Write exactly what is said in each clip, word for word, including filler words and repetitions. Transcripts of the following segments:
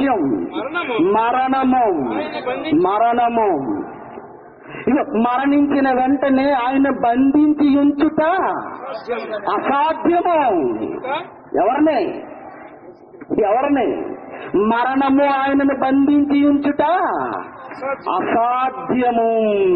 అసాధ్యం, మరణము మరణము ఇక మరణించిన వెంటనే ఆయన బంధించి ఉంచుట అసాధ్యము. ఎవరిని ఎవరిని మరణము ఆయనను బంధించి ఉంచుట అసాధ్యము.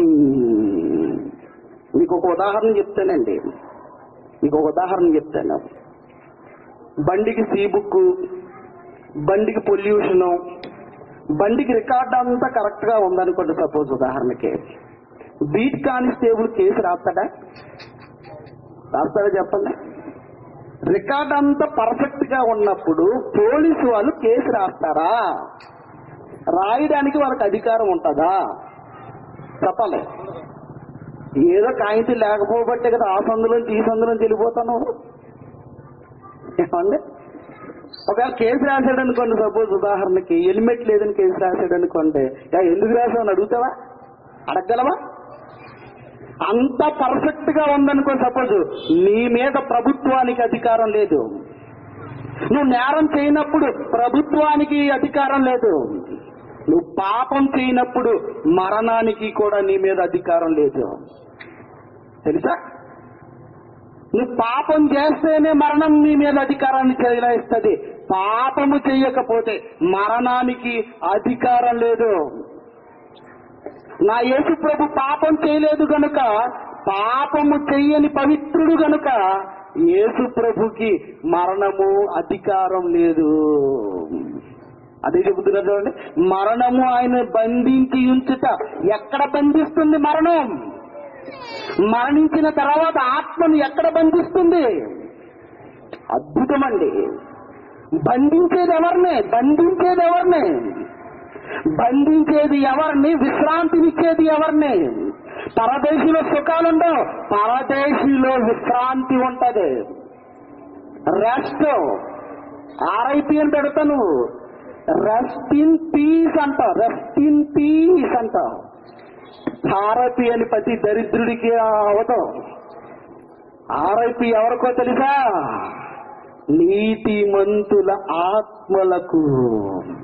మీకు ఒక ఉదాహరణ చెప్తానండి, మీకు ఒక ఉదాహరణ చెప్తాను. బండికి సీ బుక్, బండికి పొల్యూషను, బండికి రికార్డ్ అంతా కరెక్ట్ గా ఉందనుకోండి. సపోజ్ ఉదాహరణకి బీట్ కానిస్టేబుల్ కేసు రాస్తాడా రాస్తాడా చెప్పండి. రికార్డ్ అంతా పర్ఫెక్ట్ గా ఉన్నప్పుడు పోలీసు వాళ్ళు కేసు రాస్తారా? రాయడానికి వాళ్ళకి అధికారం ఉంటుందా? చెప్పాలి. ఏదో కాగితం లేకపోబట్టే కదా ఆ సందులోంచి ఈ సందులోంచి వెళ్ళిపోతాను. ఏమండి, ఒకవేళ కేసు రాశాడు అనుకోండి, సపోజ్ ఉదాహరణకి హెల్మెట్ లేదని కేసు రాశాడు అనుకోండి, ఎందుకు రాసావని అడుగుతావా? అడగలవా? అంత పర్ఫెక్ట్ గా ఉందనుకోండి, సపోజ్ నీ మీద ప్రభుత్వానికి అధికారం లేదు. నువ్వు నేరం చేయనప్పుడు ప్రభుత్వానికి అధికారం లేదు. నువ్వు పాపం చేయనప్పుడు మరణానికి కూడా నీ మీద అధికారం లేదు. తెలుసా? నువ్వు పాపం చేస్తేనే మరణం నీ మీద అధికారాన్ని చెలాయిస్తుంది. పాపము చెయ్యకపోతే మరణానికి అధికారం లేదు. నా యేసు ప్రభు పాపం చేయలేదు గనుక, పాపము చెయ్యని పవిత్రుడు గనుక యేసు ప్రభుకి మరణము అధికారం లేదు. అదే చెబుతున్నారు చూడండి, మరణము ఆయన బంధించి ఉంచుట. ఎక్కడ బంధిస్తుంది మరణం? మరణించిన తర్వాత ఆత్మను ఎక్కడ బంధిస్తుంది? అద్భుతమండి. బంధించేది ఎవరిని? బంధించేది ఎవరిని? బంధించేది ఎవరిని? విశ్రాంతినిచ్చేది ఎవరిని? పరదేశిలో సుఖాలుండవు, పరదేశిలో విశ్రాంతి ఉంటది. రెస్ట్. ఆర్ఐపి అని పెడతాను. రెస్ట్ ఇన్ పీస్ అంట. రెస్ట్ ఇన్ పీస్ అంట. ఆర్ఐపి అని ప్రతి దరిద్రుడికి అవతం. ఆర్ఐపి ఎవరికో తెలుసా? నీతిమంతుల ఆత్మలకు.